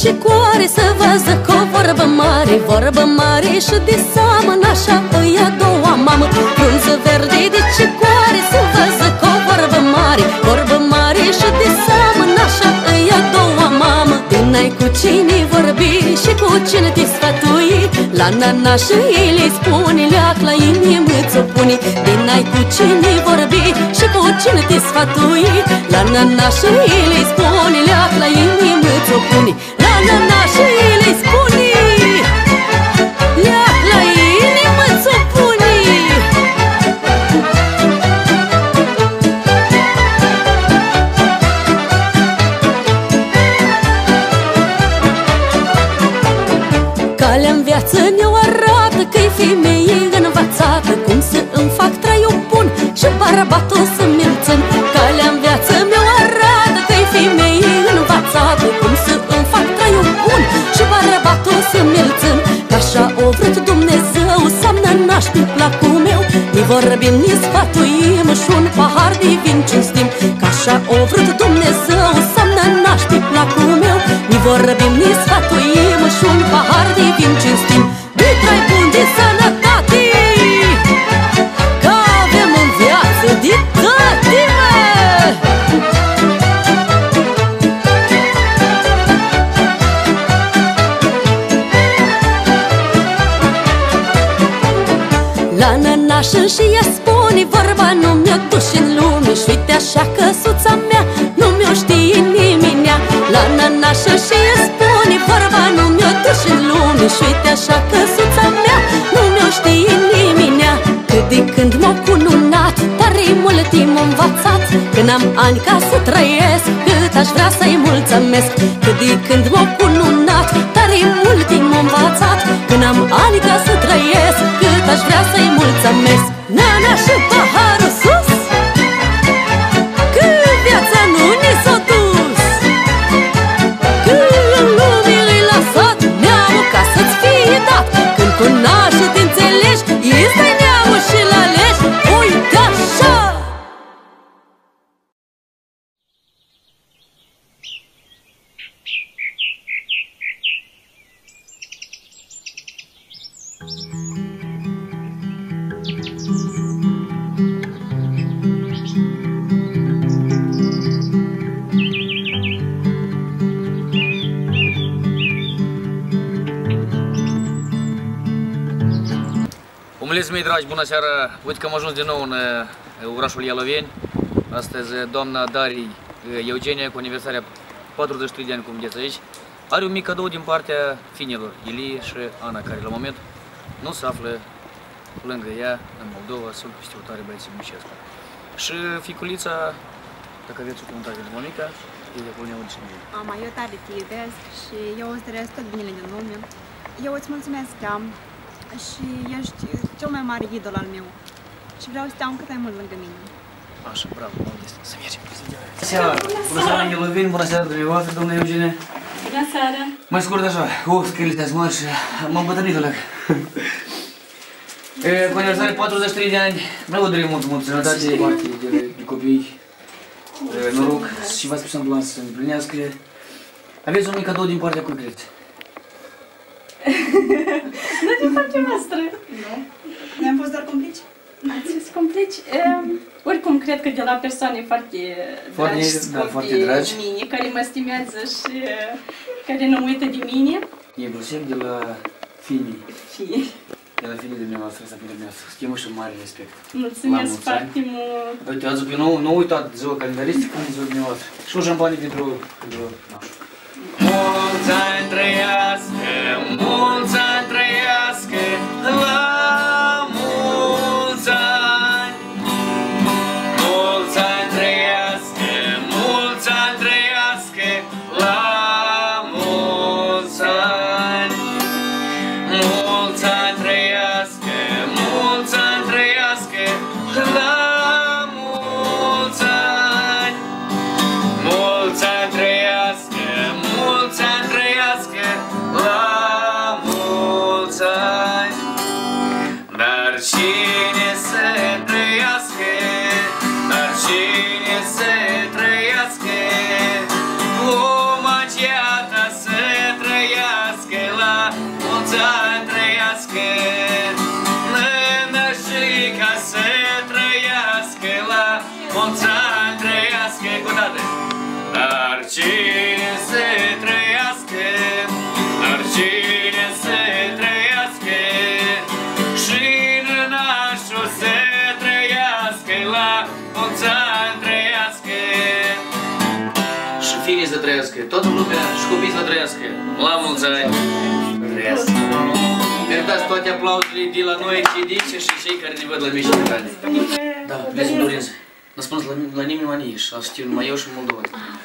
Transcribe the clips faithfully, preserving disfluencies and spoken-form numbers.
și cuore să văză că o vorbă mare, vorbă mare și de seamănă așa îi a doua mamă. Frunză verde de ce cuore să văză că o vorbă mare, vorbă mare și de seamănă așa îi a doua mamă. N-ai cu cine vorbi și cu cine te sfatui, la nana și ei le spune, leac la inimă ți-o pune. N-ai cu cine vorbi și cu cine te sfatui, la nana și ei le spune, leac la inimă ți-o pune. La nana și ei le spune, leac la inimă ți-o pune. Calea-n viață ne-o arată că-i femeie învățată, cum să îmi fac traiul bun și bărbatul să-mi țin. Calea-n viață mi-o arată că-i femeie învățată, cum să îmi fac traiul bun și bărbatul să-mi țin. Că-așa o vrut Dumnezeu să-mi naș pe placul meu, ni vorbim, ni sfătuim și un pahar de vin cinstim. Că-așa o vrut Dumnezeu să-mi naș pe placul meu, ni vorbim, ni sfătuim și un pahar de vin cinstim. De trai bun, de sănătate, că avem în viață de toate, la nănașă și ea spune, vorba nu mi-o duși în lume, și uite așa că suța mea nu mi-o știe niminea. La nănașă și ea spune, vorba nu mi-o duși în lume, și uite așa că suța mea nu mi-o știe niminea. Cât de când m-au cununat, tare mult timp m-am învățat, când am ani ca să trăiesc, cât aș vrea să-i mulțumesc. Cât de când m-au cununat, tare mult timp m-am învățat, când am ani ca să trăiesc, cât aș vrea să-i mulțumesc. Nana și paharul sus, că viața nu ne s-a dus, că în lume l-ai lăsat neamul ca să-ți fie dat. Când cunoaște, te înțelegi, este-i neamul și-l alegi, uite așa. Omuleții mei dragi, bună seara! Uite că am ajuns din nou în orașul Ialoveni. Astăzi doamna Darii Eugenia, cu aniversarea patruzeci și trei de ani, cum vedeți aici, are un mic cadou din partea fiinelor, Ilie și Ana, care la moment nu se află lângă ea, în Moldova, sunt peste o tare băieții muncesc. Și ficulița, dacă aveți o comentare de mămica, e de acolo ne aude și în bine. Mama, eu tare te iubesc și eu îți doresc tot binele din lume. Eu îți mulțumesc, am, și ești cel mai mare idol al meu și vreau să te am cât mai mult lângă mine. Așa, bravo, mă să mergem. Bună seara! Bună seara, Ialoveni, bună seara dumneavoastră, doamna Eugenie. Bună seara! Mai scurt așa, uf, scările astea mari și m-am bătrânit alea. Cu aniversare patruzeci și trei de ani, vreau dorim mult, mult sănătate de, de copii, noroc și v-ați pus ambulans să împlinească. Aveți un mic cadou din partea cui credeți? Nu din partea noastră. Nu? Ne-am fost doar complici? Ați fost complici? Um, oricum, cred că de la persoane foarte foarte, dragi, da, foarte dragi, mine, care mă stimează și care nu uită de mine. Inclusiv de la fiii. Fii. De la fiii dumneavoastră, să fie dumneavoastră. Stimă și mare respect. Mulțumesc foarte mult. Uite, azi pe nou, nu uitați ziua calendaristică, cum ziua dumneavoastră. Și o șampanie pentru, pentru nașul. Mulți ani trăiască, mulți ani trăiască, la mulți ani. Mulți ani trăiască, mulți ani trăiască, la mulți ani. Mulți ani trăiască, mulți ani trăiască, la mulți ani. Mulți ani trăiască, mulți ani trăiască, la mulți ani. Dar cine să trăiască, dar cine să trăiască, lumea aceasta să trăiască, nănășica să trăiască, la mulți ani trăiască cu toate. Dar cine să trăiască, dar cine să trăiască, și nănașul să trăiască, la mulți ani trăiască. Și fiii să trăiască, toată lumea și copiii să trăiască, la mulți ani trăiască. Iertați toate aplauzele de la noi, cei dice și cei care ne văd la mici ekrane. Da, vezi, Lorenz, n-a spus la, la nimeni la nici, a știu numai eu și Moldova.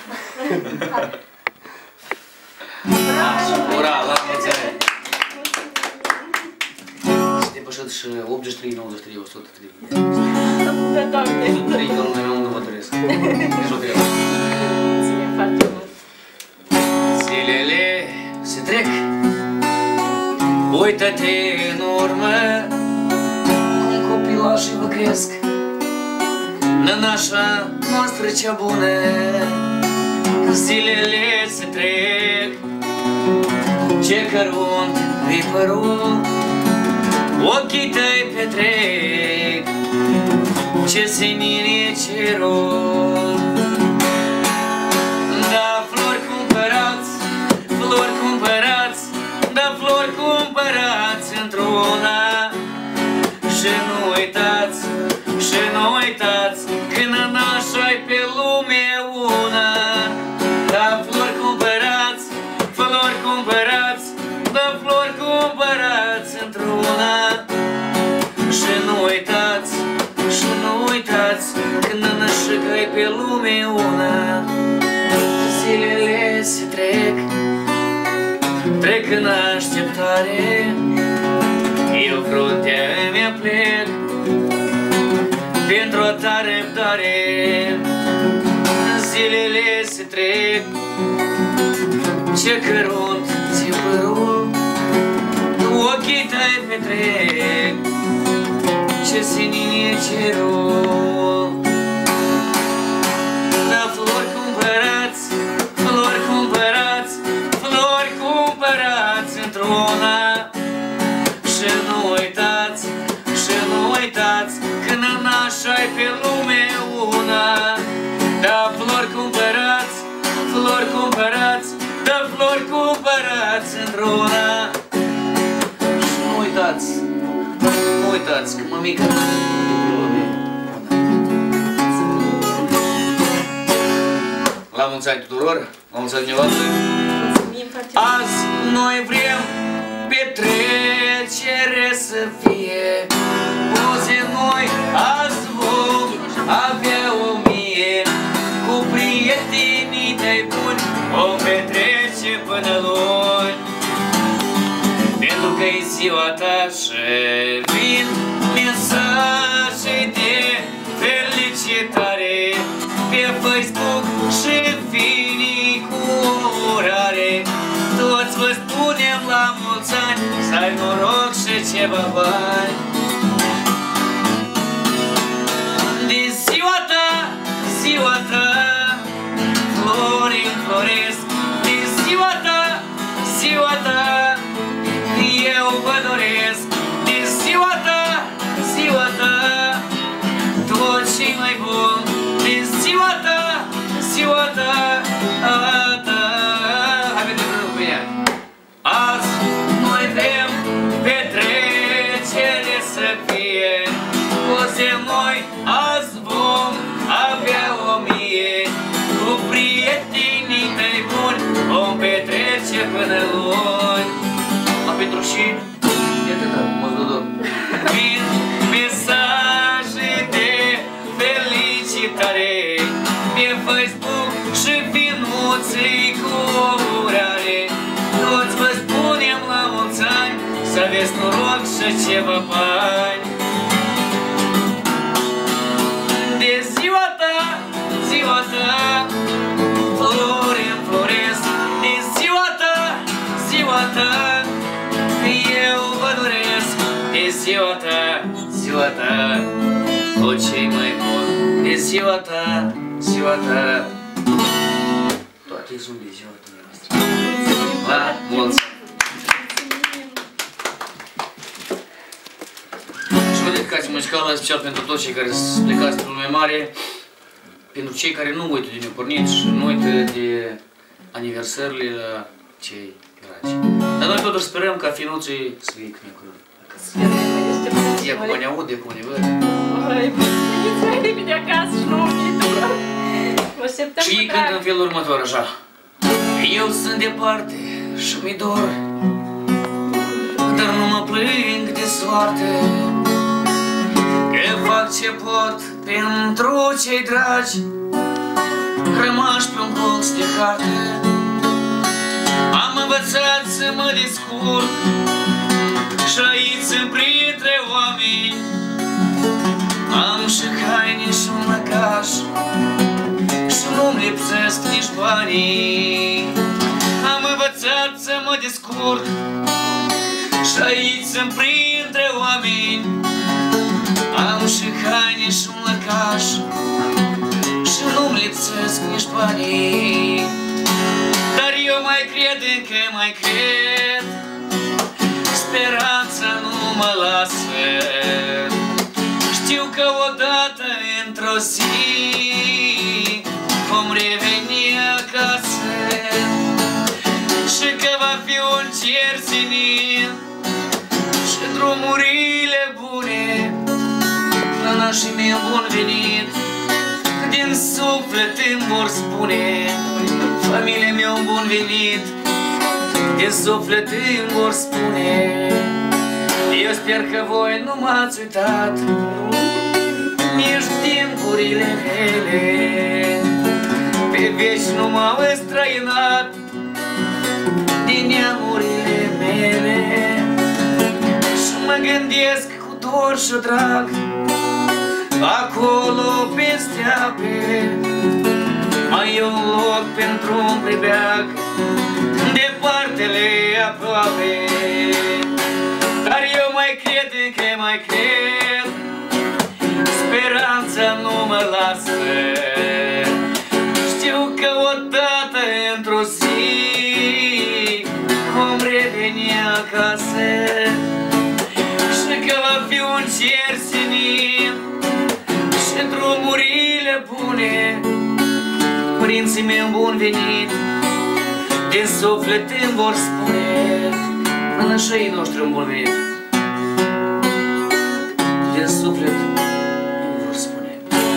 Ura, la mulți ani! Să depășit și optzeci și trei, nouăzeci și trei, o sută trei. o sută trei, că lumea mea unde vă doresc. Nici o treabă. Ține foarte mult. Zilele se trec, uită-te în urmă, cum copilașii vă cresc. Nănașa noastră cea bună, zilele se trec, ce cărunt îi părul, ochii tăi petrec, ce senin e cerul. Da, flori cumpărați, flori cumpărați, da, flori cumpărați într-una. Și nu uitați, și nu uitați, că nănașa-i pe lume una. Da, flori cumpărați, flori cumpărați, da, flori cumpărați într-una. Și nu uitați, și nu uitați, că nănașa-i pe lume una. Zilele se trec, trec în așteptare, eu fruntea mea plec pentru a ta răbdare. Zilele se trec, ce cărunt ți-e părul, ochii tăi petrec, ce senin e cerul. Da, flori cumpărați, flori cumpărați, flori cumpărați într-una. Și nu uitați, și nu uitați, că nănașa-i pe lume una. Da, flori cumpărați, flori cumpărați, da, flori cumpărați într-una. Și nu uitați, nu uitați, că mămica e pe lume una. La mulți ani tuturor, la mulți ani dumneavoastră. Azi noi vrem petrecere să fie, poze noi azi vom avea o mie, cu prietenii tăi buni vom petrece până luni. Pentru că-i ziua ta și vin mesaje de felicitare pe Facebook și vini cu urare. Toți vă spunem la mulți ani, să ai noroc și ceva bani. De ziua ta, ziua ta, flori înfloresc. De ziua ta, ziua ta, eu vă doresc. De ziua ta, ziua ta, tot ce mai bun. De ziua ta, ziua ta, a ta. Azi noi vrem petrecere să fie, poze noi azi vom avea o mie, cu prietenii tăi buni vom petrece până luni. La Petrușini, e atâta, mă dodor. Vin mesaje de felicitare pe Facebook și vinuții cu urare. Toți vă spunem la mulți ani, să aveți noroc și ceva bani. De ziua ta, ziua ta, flori înfloresc. De ziua ta, ziua ta, eu vă doresc. De ziua ta, ziua ta, tot ce-i mai bun. De ziua ta, ziua ta, toate sunt de ziua ta noastră. La mulți! o dedicație muzicală special pentru toți cei care sunt plecați pe lume mare, pentru cei care nu uită de nepornit și nu uită de aniversările la cei dragi. Dar noi totuși sperăm ca finuții să fie cât mai curând. E cum ne aud, e cum ne văd. Veniți mai repede acasă și nu obitul. Vă așteptăm cu drag. Și ei cântă în felul următor așa. Eu sunt departe și mi dor, dar nu mă plâng de soarte, că fac ce pot pentru cei dragi rămași pe un colț de carte. Am învățat să mă descurc și aici sunt printre oameni. Am și haine și un lăcaș și nu-mi lipsesc nici banii. Am învățat să mă descurc și aici sunt printre oameni. Am și haine și un lăcaș și nu-mi lipsesc nici banii. Dar eu mai cred, încă mai cred, speranța nu mă lasă. Știu că odată într-o zi vom reveni acasă și că va fi un cer senin și drumurile bune. La nașii mei bun venit, din suflet îmi vor spune. Familia mea bun venit, din suflet îmi vor spune. Eu sper că voi nu m-ați uitat nici timpurile mele, pe veci nu m-au străinat din neamurile mele. Și mă gândesc cu dor și drag, acolo peste ape mai e un loc pentru un pribeag, departele aproape. Dar eu mai cred, încă mai cred, speranța nu mă lasă. Știu că odată într-o zi vom reveni acasă și că va fi un cer senin și drumurile bune. Părinții mei bun venit, din suflet îmi vor spune. Nănășăii noștri îmi bun venit, din suflet îmi vor spune.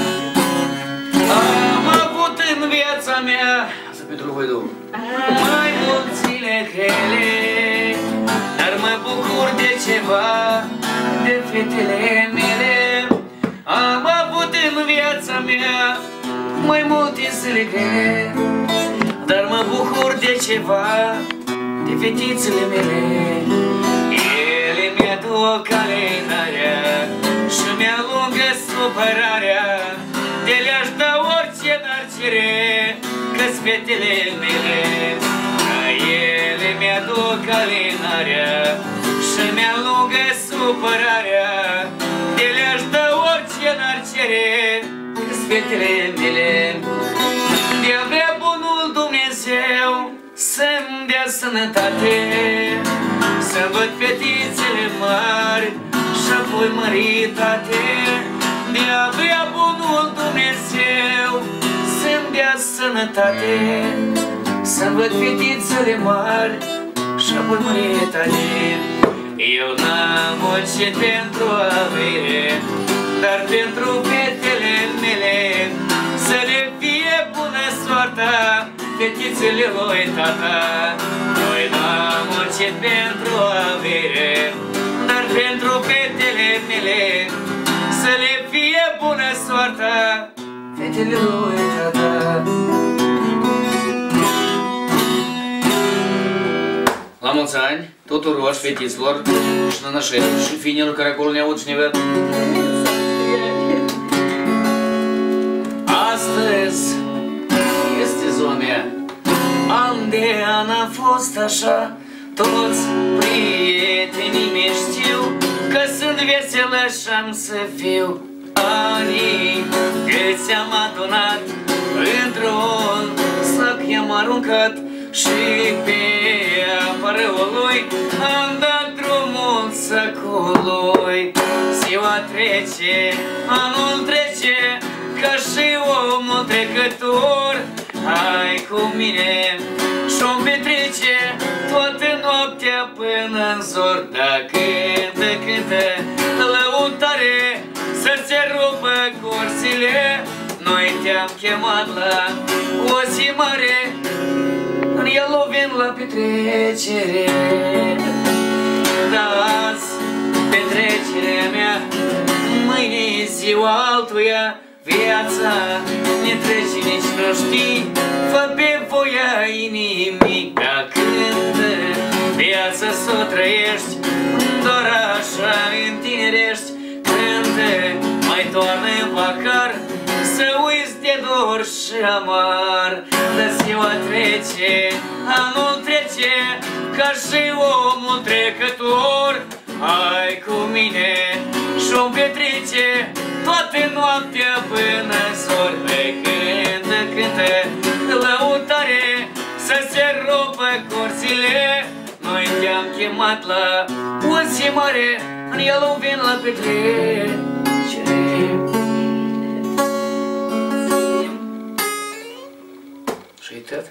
Am avut în viața mea, asta pentru voi două, mai mulți zile grele, dar mă bucur de ceva, de fetele mele. Am avut în viața mea mai multe zile grele, dar mă bucur de ceva, de fetițele mele. Ele mi-aduc alenarea și mi-alungă supărarea, de le-aș da orice n-ar cere, că-s fetele mele. Ele mi-aduc alenarea și mi-alungă supărarea, de le-aș da orice n-ar cere, că-s fetele mele. De-a vrea bunul Dumnezeu să-mi dea sănătate, să-mi văd fetițele mari și apoi măritate. De-a vrea bunul Dumnezeu să-mi dea sănătate, să-mi văd fetițele mari și apoi măritate. Eu n-am muncit pentru avere, dar pentru fetele mele, să le fie bună soarta fetițele lui tata. Noi n-am muncit pentru avere, dar pentru fetele mele, să le fie bună soarta fetele lui tata. La mulți ani tuturor fetiților și nănășelor și fiinelor care acolo ne aud și ne văd. Astăzi este ziua mea, an de an a fost așa, toți prietenii mei știu că sunt veselă și-am să fiu. Anii câți am adunat într-un sac i-am aruncat și pe apa râului am dat drumul viața cu lui. Ziua trece, anul trece, ca și omul trecător. Hai cu mine și-o petrece toată noaptea până în zor. Da cântă, cântă lăutare, să-ți rupă corsile. Noi te-am chemat la o zi mare, în el o vin la petrecere. Dar azi petrecerea mea, mâine ziua altuia. Viața ne trece, nici nu știi, fă pe voia inimic. Dar cântă viața s-o trăiești, doar așa întinerești. Cântă, mai toarnă în pacar, să uiți de dor și amar. Dar ziua trece, anul trece, ca și omul trecător. Hai cu mine și-o petrece toată noaptea până zor. Pe cântă, cântă lăutare, să se rupă corsile. Noi te-am chemat la o zi mare, în el o vin la petrecere. Și tot?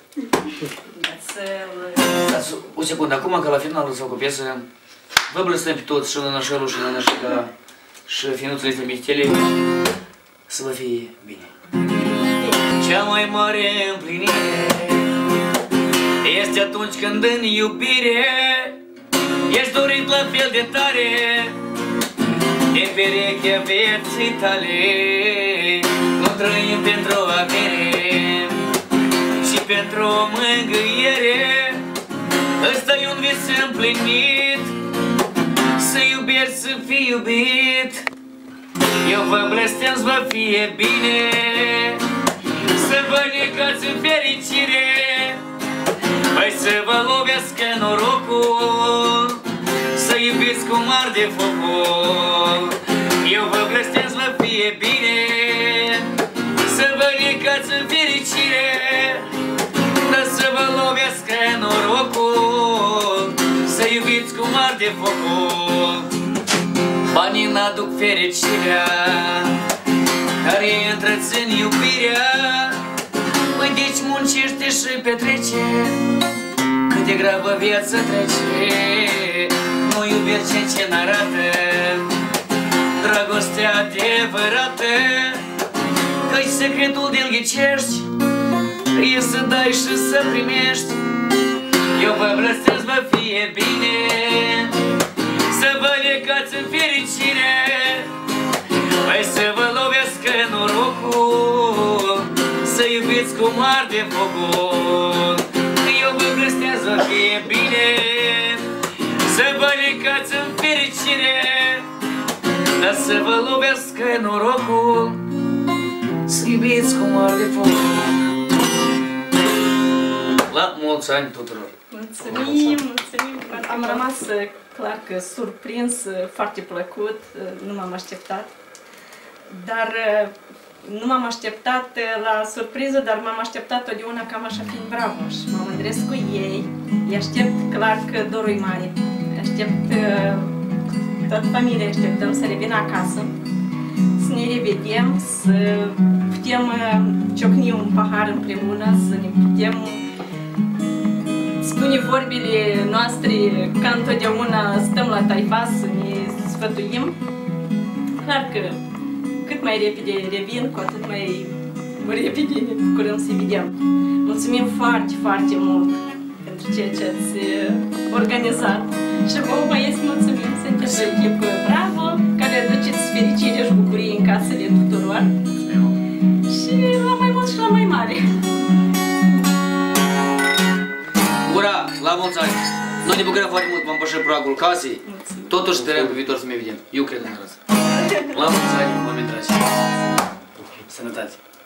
Stați o secundă, acum că la finalul sau cu piesă, vă blăstăm pe toți, și Nănășelul, și Nănășica, și finuțele Trimitele, să vă fie bine. Cea mai mare împlinire este atunci când în iubire ești dorit la fel de tare de perechea vieții tale. Nu trăim pentru avere și pentru o mângâiere. Ăsta e un vis împlinit, să iubești, să fii iubit. Eu vă blestem să vă fie bine, să vă necați în fericire. Păi să vă lovească norocul, să iubiți cum arde focul. Eu vă blestem să vă fie bine, să vă necați în fericire. Dar să vă lovească norocul, să iubiți cum arde focul. Banii n-aduc fericirea, care întrețin iubirea. Păi deci muncește și petrece, cât de grabă viața trece. Nu iubești ce n-arată dragostea adevărată, căci secretul de-l ghicești e să dai și să primești. Eu vă blăstesc să vă fie bine, să vă legați în fericire. Păi să vă lovească norocul, să iubiți cum arde focul. Eu vă blăstesc să vă fie bine, să vă legați în fericire. Dar să vă lovească norocul, să iubiți cum arde focul. La mulți ani tuturor! Mulțumim, mulțumim! Am rămas clar că surprins, foarte plăcut, nu m-am așteptat. Dar nu m-am așteptat la surpriză, dar m-am așteptat totdeauna cam așa fiind bravo și mă mândresc cu ei. Îi aștept clar că dorul e mare. Aștept, toată familia așteptăm să revină acasă, să ne revedem, să putem ciocni un pahar împreună, să ne putem spune vorbile noastre ca întotdeauna stăm la taifas să ne sfătuim. Clar că cât mai repede revin, cu atât mai repede ne bucurăm să-i vedem. Mulțumim foarte, foarte mult pentru ceea ce ați organizat și vouă băieți mulțumim, sunteți o echipă bravo, care aduceți fericire și bucurie în casele tuturor și la mai mult și la mai mare. Ura! La mulți ani! Noi ne bucurăm foarte mult că v-am pășit pragul casei. Totuși sperăm pe viitor să ne vedem. Eu cred în asta. La mulți ani, oameni dragi! Sănătate!